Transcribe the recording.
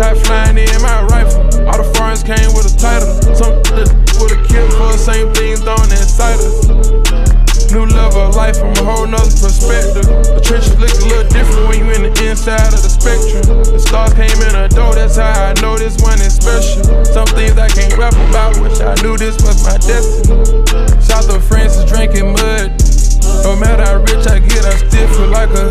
Tried flying in my rifle. All the foreigns came with a title. Some with a kill for the same things thrown inside us. New level of life from a whole nother perspective. The trenches look a little different when you in the inside of the spectrum. The stars came in the door, that's how I know this one is special. Some things I can't rap about, wish I knew this was my destiny. South of France is drinking mud. No matter how rich I get, I still feel like a